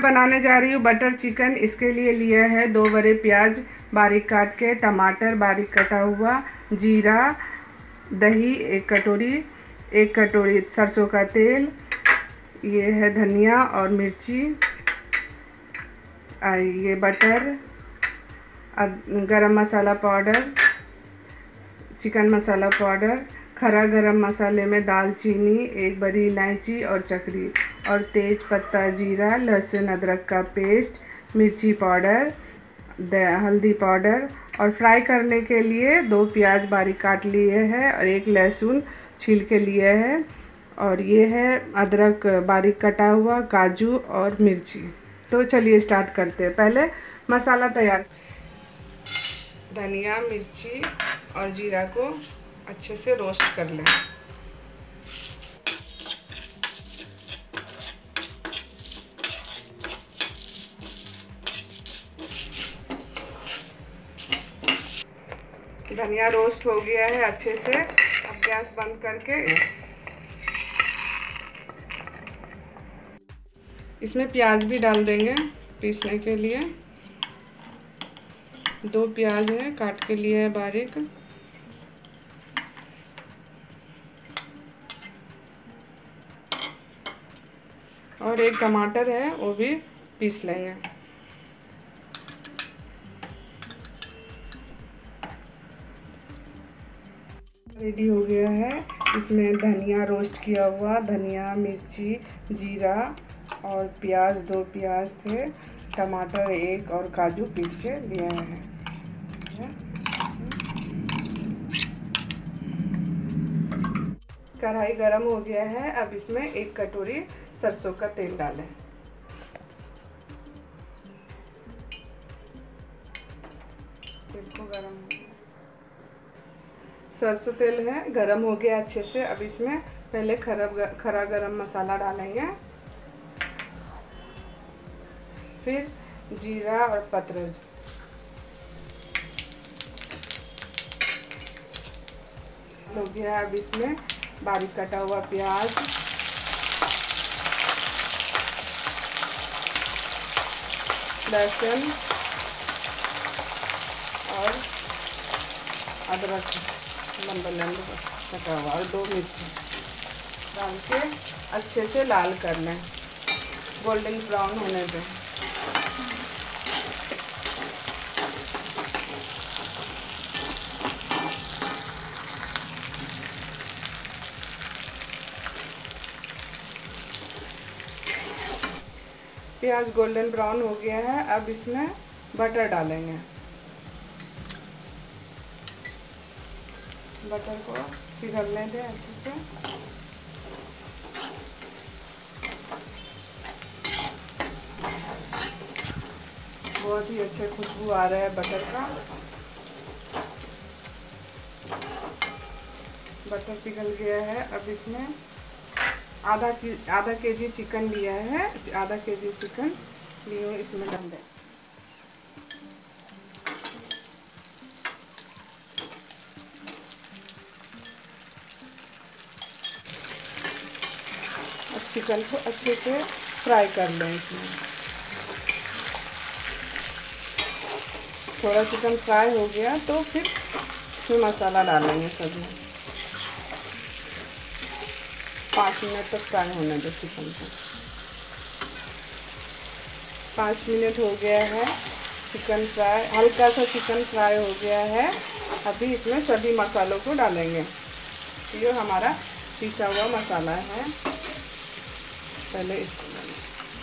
मैं बनाने जा रही हूँ बटर चिकन। इसके लिए लिया है 2 बड़े प्याज बारीक काट के, टमाटर बारीक कटा हुआ, जीरा, दही 1 कटोरी सरसों का तेल, ये है धनिया और मिर्ची, ये butter, garam masala powder, chicken masala powder, खड़ा गरम मसाले में दालचीनी, 1 बड़ी इलायची और चक्री, और तेज पत्ता, जीरा, लहसुन अदरक का पेस्ट, मिर्ची पाउडर, हल्दी पाउडर, और फ्राई करने के लिए 2 प्याज बारीक काट लिए हैं और 1 लहसुन छील के लिए है, और ये है अदरक बारीक कटा हुआ, काजू और मिर्ची। तो चलिए स्टार्ट करते हैं। पहले मसाला तैयार। धनिया, मिर्ची और जीरा को अच्छे से रोस्ट कर लें। धनिया रोस्ट हो गया है अच्छे से। अब गैस बंद करके इसमें प्याज भी डाल देंगे पीसने के लिए। 2 प्याज है, काट के लिए है बारीक। और 1 टमाटर है, वो भी पीस लेंगे। रेडी हो गया है। इसमें धनिया रोस्ट किया हुआ, धनिया, मिर्ची, जीरा और प्याज, 2 प्याज थे, टमाटर 1 और काजू पीस के लिया है। कढ़ाई गरम हो गया है। अब इसमें 1 कटोरी सरसों का तेल डालें। तेल को गरम हो गया, सरसों तेल है, गरम हो गया अच्छे से। अब इसमें पहले खड़ा गरम मसाला डालेंगे, फिर जीरा और पतरज, हो गया। अब इसमें बारीक कटा हुआ प्याज, लहसुन और अदरक लंबा कटा हुआ और 2 मिर्ची डाल के अच्छे से लाल कर लें, गोल्डन ब्राउन होने दें। प्याज गोल्डन ब्राउन हो गया है। अब इसमें बटर डालेंगे। बटर को पिघलने दें अच्छे से। बहुत ही अच्छे खुशबू आ रहा है बटर का। बटर पिघल गया है। अब इसमें आधा केजी चिकन लिया है, आधा केजी चिकन लिए इसमें डाल दें। अब चिकन को अच्छे से फ्राई कर लें। इसमें थोड़ा चिकन फ्राई हो गया तो फिर इसमें मसाला डालेंगे सभी। 5 मिनट तक फ्राई होने दो चिकन को। 5 मिनट हो गया है, चिकन फ्राई, हल्का सा चिकन फ्राई हो गया है। अभी इसमें सभी मसालों को डालेंगे। ये हमारा पिसा हुआ मसाला है। पहले इसको डालें,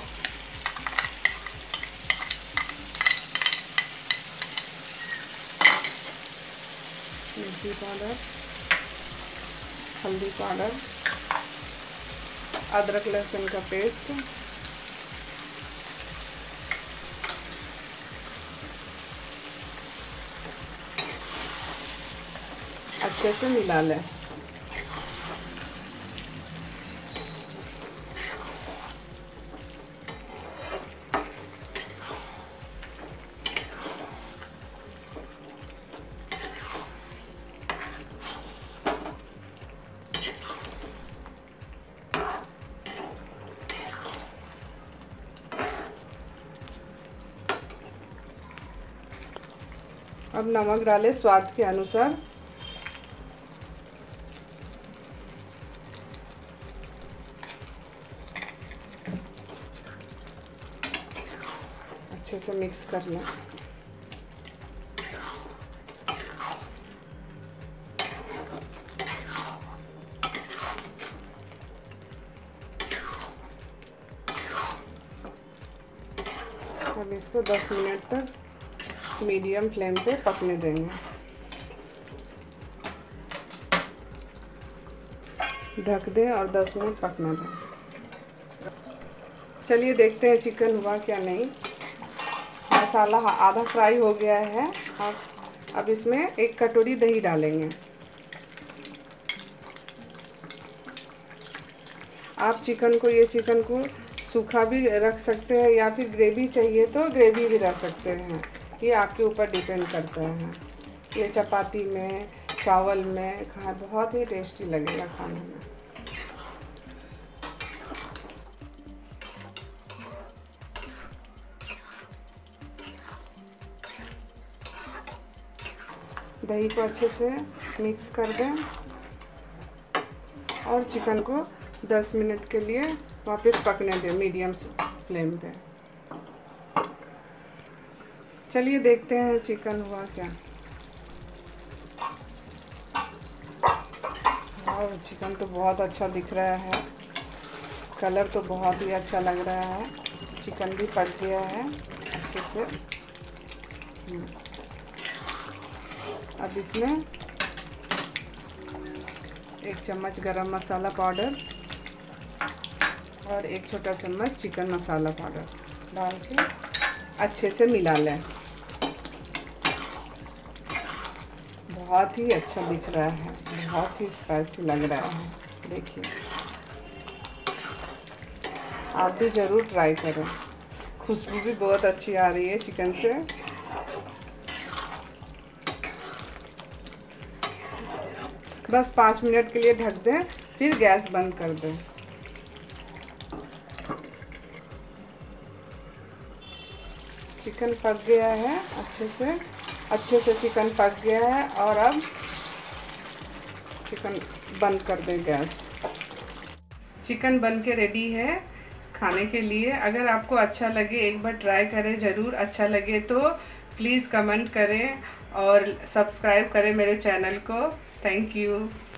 मिर्ची पाउडर, हल्दी पाउडर, अदरक लहसुन का पेस्ट, अच्छे से मिला लें। अब नमक डालें स्वाद के अनुसार। अच्छे से मिक्स कर लें। अब इसको 10 मिनट तक मीडियम फ्लेम पे पकने देंगे। ढक दें और 10 मिनट पकने दें। चलिए देखते हैं चिकन हुआ क्या नहीं। मसाला आधा फ्राई हो गया है। अब इसमें 1 कटोरी दही डालेंगे। आप चिकन को सूखा भी रख सकते हैं या फिर ग्रेवी चाहिए तो ग्रेवी भी रख सकते हैं। ये आपके ऊपर डिपेंड करता है। ये चपाती में, चावल में खा बहुत ही टेस्टी लगेगा खाने में। दही को अच्छे से मिक्स कर दें और चिकन को 10 मिनट के लिए वापस पकने दें मीडियम फ्लेम पे। चलिए देखते हैं चिकन हुआ क्या। और चिकन तो बहुत अच्छा दिख रहा है, कलर तो बहुत ही अच्छा लग रहा है। चिकन भी पक गया है अच्छे से। अब इसमें 1 चम्मच गरम मसाला पाउडर और 1 छोटा चम्मच चिकन मसाला पाउडर डाल के अच्छे से मिला लें। बहुत ही अच्छा दिख रहा है, बहुत ही स्पाइसी लग रहा है। देखिए, आप भी ज़रूर ट्राई करें। खुशबू भी बहुत अच्छी आ रही है चिकन से। बस 5 मिनट के लिए ढक दें, फिर गैस बंद कर दें। चिकन पक गया है अच्छे से चिकन पक गया है। और अब चिकन बंद कर दें गैस। चिकन बन के रेडी है खाने के लिए। अगर आपको अच्छा लगे एक बार ट्राई करें ज़रूर। अच्छा लगे तो प्लीज़ कमेंट करें और सब्सक्राइब करें मेरे चैनल को। Thank you.